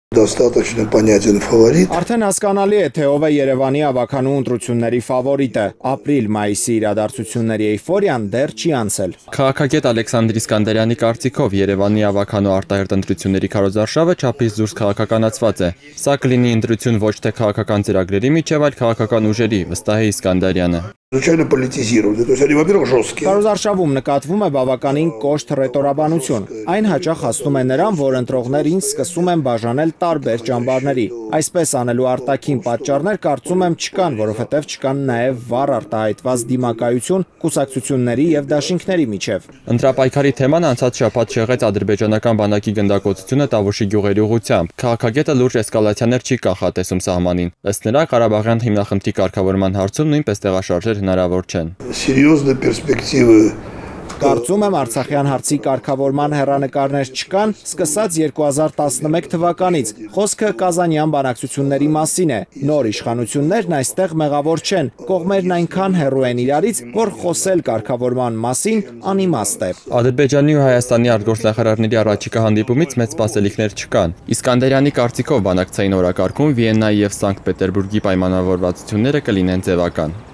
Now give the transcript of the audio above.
Достаточно понятен фаворит. Արդեն հասկանալի է, թե ով է Երևանի ավականու ընտրությունների ֆավորիտը։ Ապրիլ-մայիսի իրադարձությունների էյֆորիան դեռ չի անցել։ Քաղաքագետ Ալեքսանդր Իսկանդարյանի կարծիքով Երևանի ավականու արտահերտ ընտրությունների քարոզարշավը չափից դուրս քաղաքականացված է։ Սա կլինի ընտրություն ոչ թե քաղաքական ծրագրերի միջև, այլ քաղաքական ուժերի, վստահ է Իսկանդարյանը։ Звичайно политизированы. То есть они, во-первых, жесткие. Քարոզարշավում նկատվում է բավականին կոշտ ռետորաբանություն։ Այն հաճախ հասնում է նրան, որ ընտրողներին սկսում են բաժանել տարբեր ճամբարների։ Այսպես անելու արտաքին պատճառներ կարծում եմ չկան, որովհետև չկան նաև վառ արտահայտված դիմակայություն կուսակցությունների եւ դաշինքների միջև։ Ընտրապայքարի թեման անցած շաբաթ շեղեց ադրբեջանական բանակի գնդակոծությունը Տավուշի գյուղերի ուղղությամբ։ Քաղաքագետը լուրջ էսկալացիաներ չի կանխատեսում սահմանին։ Ըստ նրա, Ղարաբաղյան հիմնախնդրի կարգավորման հարցում նույնպես տեղաշարժեր հնարավոր չեն։ Серьезные перспективы. Կարծում եմ Արցախյան հարցի կարգավորման հեռանկարներ չկան, սկսած 2011 թվականից։ Խոսքը Կազանյան բանակցությունների մասին է։ Նոր իշխանություններն այստեղ մեղավոր չեն, կողմերն այնքան հեռու են իրարից, որ խոսել կարգավորման մասին անիմաստ է։ Ադրբեջանի ու Հայաստանի արտգործնախարարների առաջիկա հանդիպումից մեծ սպասելիքներ չկան։ Իսկանդարյանի կարծիքով բանակցային օրակարգում Վիեննայի եւ Սանկտ Պետերբուրգի պայմանավորվածությունները կլինեն ձևական։